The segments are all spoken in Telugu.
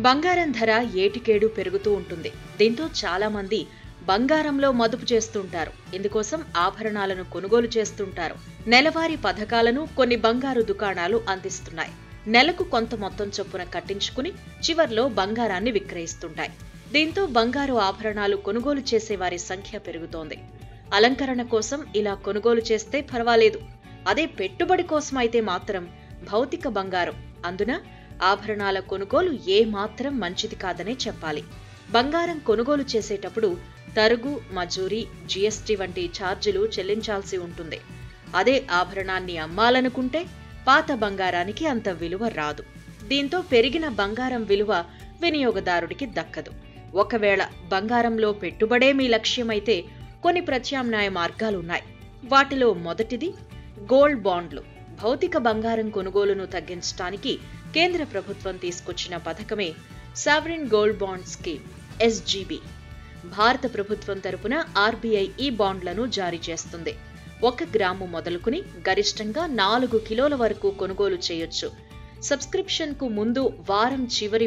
బంగారం ధర ఏటికేడు పెరుగుతూ ఉంటుంది. దీంతో చాలా మంది బంగారంలో మదుపు చేస్తుంటారు. ఇందుకోసం ఆభరణాలను కొనుగోలు చేస్తుంటారు. నెలవారీ పథకాలను కొన్ని బంగారు దుకాణాలు అందిస్తున్నాయి. నెలకు కొంత మొత్తం చొప్పున కట్టించుకుని చివర్లో బంగారాన్ని విక్రయిస్తుంటాయి. దీంతో బంగారు ఆభరణాలు కొనుగోలు చేసే వారి సంఖ్య పెరుగుతోంది. అలంకరణ కోసం ఇలా కొనుగోలు చేస్తే పర్వాలేదు. అదే పెట్టుబడి కోసం అయితే మాత్రం భౌతిక బంగారం, అందున ఆభరణాల కొనుగోలు ఏ మాత్రం మంచిది కాదనే చెప్పాలి. బంగారం కొనుగోలు చేసేటప్పుడు తరుగు, మజూరీ, జీఎస్టీ వంటి ఛార్జీలు చెల్లించాల్సి ఉంటుంది. అదే ఆభరణాన్ని అమ్మాలనుకుంటే పాత బంగారానికి అంత విలువ రాదు. దీంతో పెరిగిన బంగారం విలువ వినియోగదారుడికి దక్కదు. ఒకవేళ బంగారంలో పెట్టుబడే మీ లక్ష్యమైతే కొన్ని ప్రత్యామ్నాయ మార్గాలున్నాయి. వాటిలో మొదటిది గోల్డ్ బాండ్లు. భౌతిక బంగారం కొనుగోలును తగ్గించడానికి కేంద్ర ప్రభుత్వం తీసుకొచ్చిన పథకమే sovereign gold bond scheme (SGB). భారత ప్రభుత్వం తరపున RBI ఈ బాండ్లను జారీ చేస్తుంది. 1 గ్రాము మొదలుకుని గరిష్టంగా 4 కిలోల వరకు కొనుగోలు చేయొచ్చు. సబ్స్క్రిప్షన్ కు ముందు వారం చివరి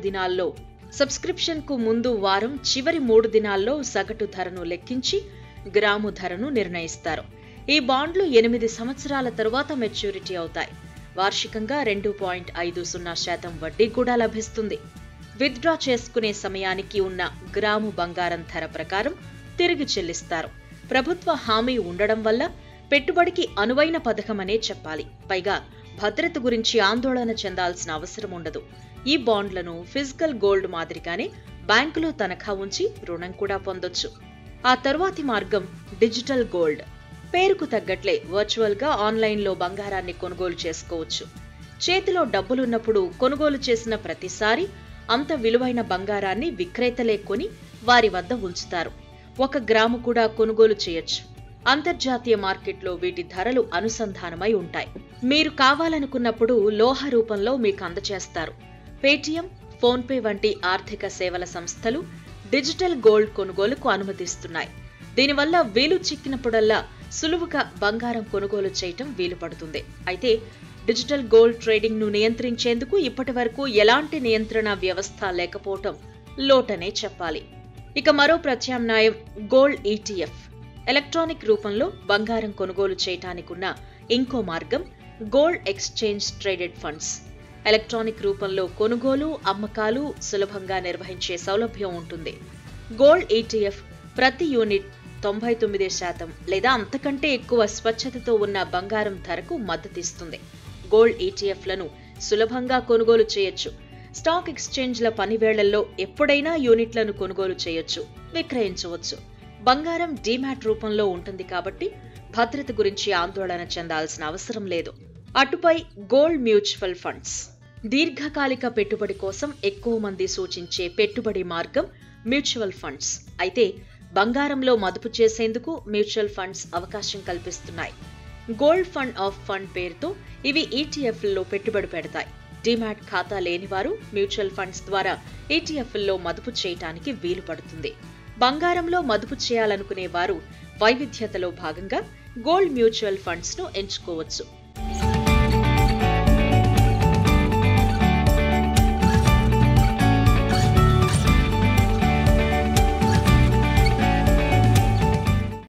3 దినాల్లో సగటు ధరను లెక్కించి గ్రాము ధరను నిర్ణయిస్తారు. ఈ బాండ్లు 8 సంవత్సరాల తరువాత మెచ్యూరిటీ అవుతాయి. వార్షికంగా 2.50% వడ్డీ కూడా లభిస్తుంది. విత్డ్రా చేసుకునే సమయానికి ఉన్న గ్రాము బంగారం ధర ప్రకారం తిరిగి చెల్లిస్తారు. ప్రభుత్వ హామీ ఉండడం వల్ల పెట్టుబడికి అనువైన పథకమనే చెప్పాలి. పైగా భద్రత గురించి ఆందోళన చెందాల్సిన అవసరం ఉండదు. ఈ బాండ్లను ఫిజికల్ గోల్డ్ మాదిరిగానే బ్యాంకులో తనఖా ఉంచి రుణం కూడా పొందొచ్చు. ఆ తరువాతి మార్గం డిజిటల్ గోల్డ్. పేరుకు తగ్గట్లే వర్చువల్ గా ఆన్లైన్లో బంగారాన్ని కొనుగోలు చేసుకోవచ్చు. చేతిలో డబ్బులున్నప్పుడు కొనుగోలు చేసిన ప్రతిసారి అంత విలువైన బంగారాన్ని విక్రేతలే కొని వారి వద్ద ఉంచుతారు. 1 గ్రాము కూడా కొనుగోలు చేయొచ్చు. అంతర్జాతీయ మార్కెట్లో వీటి ధరలు అనుసంధానమై ఉంటాయి. మీరు కావాలనుకున్నప్పుడు లోహ రూపంలో మీకు అందజేస్తారు. పేటీఎం, ఫోన్పే వంటి ఆర్థిక సేవల సంస్థలు డిజిటల్ గోల్డ్ కొనుగోలుకు అనుమతిస్తున్నాయి. దీనివల్ల వీలు చిక్కినప్పుడల్లా సులువుగా బంగారం కొనుగోలు చేయటం వీలు పడుతుంది. అయితే డిజిటల్ గోల్డ్ ట్రేడింగ్ ను నియంత్రించేందుకు ఇప్పటి వరకు ఎలాంటి నియంత్రణ వ్యవస్థ లేకపోవటం లోటనే చెప్పాలి. ఇక మరో ప్రత్యామ్నాయం గోల్డ్ ETF. ఎలక్ట్రానిక్ రూపంలో బంగారం కొనుగోలు చేయటానికున్న ఇంకో మార్గం gold exchange traded funds. Electronic రూపంలో కొనుగోలు, అమ్మకాలు సులభంగా నిర్వహించే సౌలభ్యం ఉంటుంది. గోల్డ్ ETF ప్రతి యూనిట్ 99% లేదా అంతకంటే ఎక్కువ స్వచ్ఛతతో ఉన్న బంగారం ధరకు మద్దతిస్తుంది. గోల్డ్ ETFలను సులభంగా కొనుగోలు చేయొచ్చు. స్టాక్ ఎక్స్చేంజ్ల పనివేళ్లలో ఎప్పుడైనా యూనిట్లను కొనుగోలు చేయొచ్చు, విక్రయించవచ్చు. బంగారం డీమ్యాట్ రూపంలో ఉంటుంది కాబట్టి భద్రత గురించి ఆందోళన చెందాల్సిన అవసరం లేదు. అటుపై గోల్డ్ మ్యూచువల్ ఫండ్స్. దీర్ఘకాలిక పెట్టుబడి కోసం ఎక్కువ మంది సూచించే పెట్టుబడి మార్గం మ్యూచువల్ ఫండ్స్. అయితే బంగారంలో మదుపు చేసేందుకు మ్యూచువల్ ఫండ్స్ అవకాశం కల్పిస్తున్నాయి. గోల్డ్ ఫండ్ ఆఫ్ ఫండ్ పేరుతో ఇవి ETFల్లో పెట్టుబడి పెడతాయి. డీమ్యాట్ ఖాతా లేనివారు మ్యూచువల్ ఫండ్స్ ద్వారా ETFల్లో మదుపు చేయటానికి వీలు పడుతుంది. బంగారంలో మదుపు చేయాలనుకునే వారు వైవిధ్యతలో భాగంగా గోల్డ్ మ్యూచువల్ ఫండ్స్ ను ఎంచుకోవచ్చు.